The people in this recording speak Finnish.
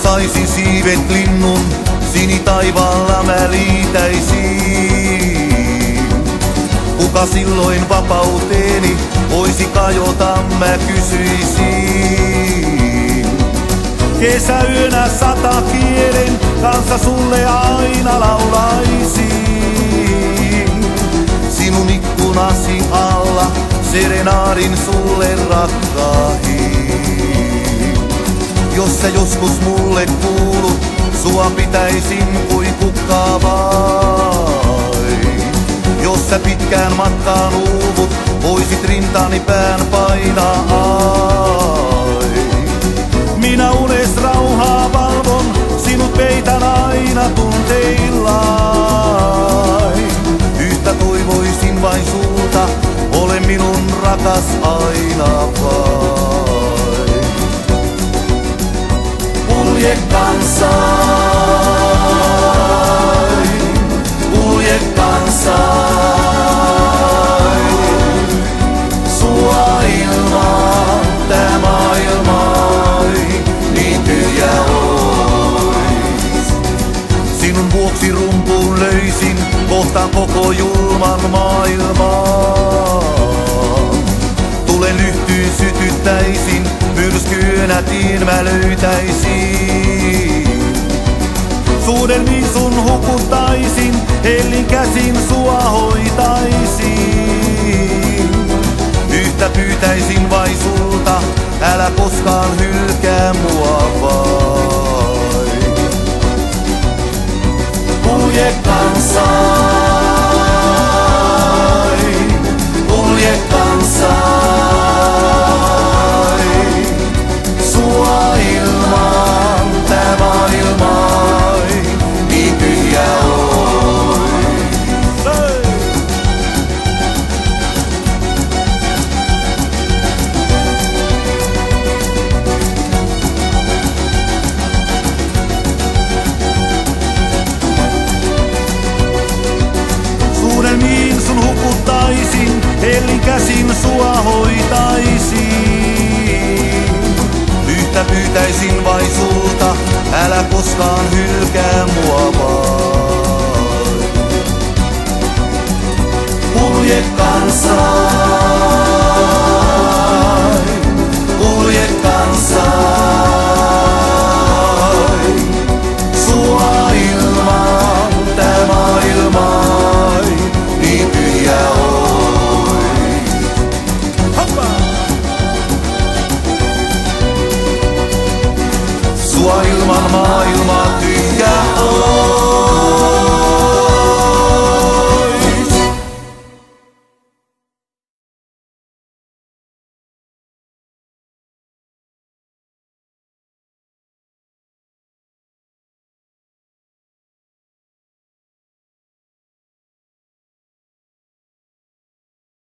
Nostaisin siivet linnun, sinitaivaalla mä liitäisin. Kuka silloin vapauteeni voisi kajota, mä kysyisin. Kesäyönä 100 kielen kanssa sulle aina laulaisin. Sinun ikkunasi alla serenaadin sulle rakkaahin. Jos sä joskus mulle kuulut, sua pitäisin kuin kukkaa vain. Jos sä pitkään matkaan uuvut, voisit rintani pään painaa ain. Minä unes rauhaa valvon, sinut peitän aina tunteillain. Yhtä toivoisin vain sulta, ole minun rakas aina vain. Kulje kansain, kulje kansain. Sua ilman tää maailmai niin tyhjä ois. Sinun vuoksi rumpuun löysin, kohtaan koko julman maailman. Tulen lyhtyyn sytyttäisin, myrskyönä tien mä löytäisin. Suudelmiin sun hukuttaisin, hellin käsin sua hoitaisin. Yhtä pyytäisin vain sulta, älä koskaan hylkää mua vain. Kulje kansain, kulje kansain. Sua ilman tää maailmai niin tyhjä ois. Suudelmiin sun hukuttaisin, hellin käsin sua hoitaisin. Yhtä pyytäisin vain sulta, älä koskaan hylkää mua vain. Kulje kansain, kulje kansain. Sua ilman tää maailmai niin tyhjä ois. Hoppa! Sua ilman maailmaa